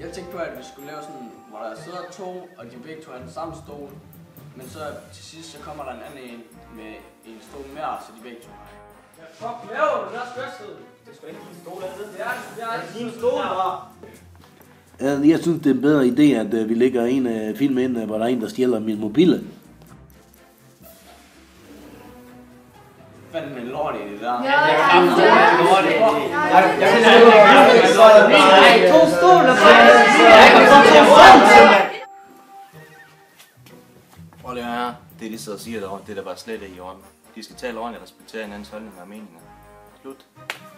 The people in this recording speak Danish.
Jeg tænkte på, at vi skulle lave sådan, hvor der sidder to, og de begge to har den samme stol. Men så til sidst, så kommer der en anden en med en stol mere, så de begge to har. Ja, fuck, laver du? Der er skørsted. Det er sgu ikke din stol, er det? Det er din stol, bare. Jeg synes, det er en bedre idé, at vi lægger en film ind, hvor der er en, der stjæler min mobile. Hvad er det med lort i det der? Ja, det er lort i det. Nej, to stoler på Prøv lige her. Det de sidder og siger derovre, det er da bare slet ikke i orden. De skal tale ordentligt og respektere hinandens holdninger og meninger. Slut.